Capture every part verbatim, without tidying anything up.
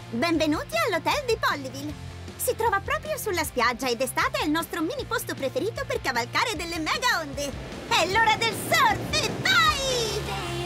Benvenuti all'hotel di Pollyville. Si trova proprio sulla spiaggia ed estate è il nostro mini posto preferito per cavalcare delle mega onde. È l'ora del surf e vai!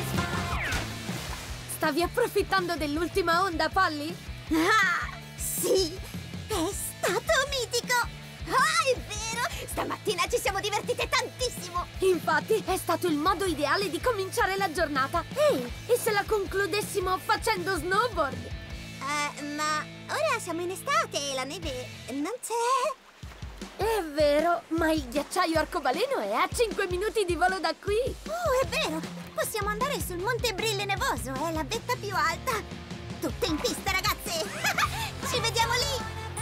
Stavi approfittando dell'ultima onda, Polly? Ah, sì! È stato mitico! Ah, è vero! Stamattina ci siamo divertite tantissimo! Infatti, è stato il modo ideale di cominciare la giornata. Ehi, e se la concludessimo facendo snowboard? Uh, ma ora siamo in estate e la neve non c'è. È vero, ma il ghiacciaio arcobaleno è a cinque minuti di volo da qui. Oh, è vero! Possiamo andare sul Monte Brille Nevoso, è la vetta più alta. Tutte in pista, ragazze! Ci vediamo lì!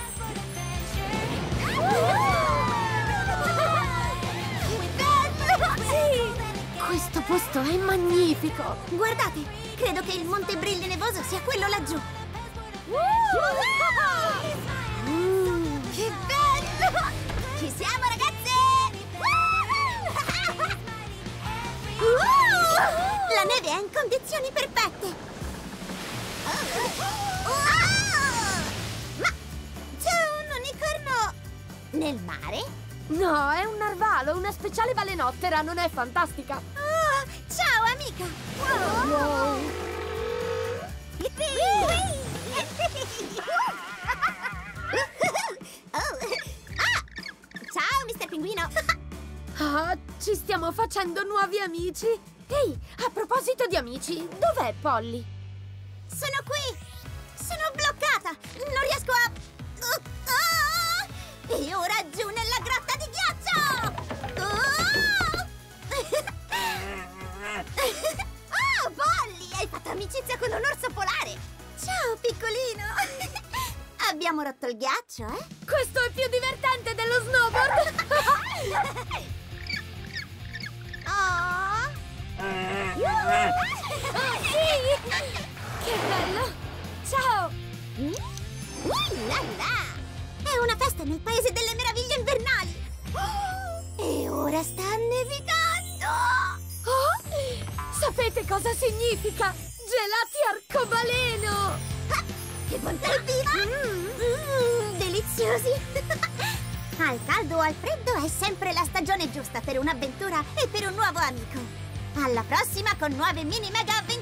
Che bello! Sì! Questo posto è magnifico! Guardate, credo che il Monte Brille Nevoso sia quello laggiù. Mm. Che bello! Ci siamo, ragazze! La neve è in condizioni perfette! Ma c'è un unicorno nel mare? No, è un narvalo, una speciale balenottera, non è fantastica? Oh, ciao, amica! Wow. Yippee! Oh. Ah! Ciao, mister Pinguino! Ah, ci stiamo facendo nuovi amici! Ehi, a proposito di amici, dov'è Polly? Sono qui! Sono bloccata! Non riesco a... Ah! E ora giù nella grotta di ghiaccio! Oh, Polly! Hai fatto amicizia con un orso polare! Ciao, piccolino! Abbiamo rotto il ghiaccio, eh? Questo è più divertente dello snowboard! Oh! Oh, sì! Che bello! Ciao! Mm? Uh, là là! È una festa nel paese delle meraviglie invernali! Oh, e ora sta nevicando! Oh, sapete cosa significa? Gelati arcobaleno! Ah, che bontà viva! Mm, mm, deliziosi! Al caldo o al freddo è sempre la stagione giusta per un'avventura e per un nuovo amico! Alla prossima con nuove mini mega avventure!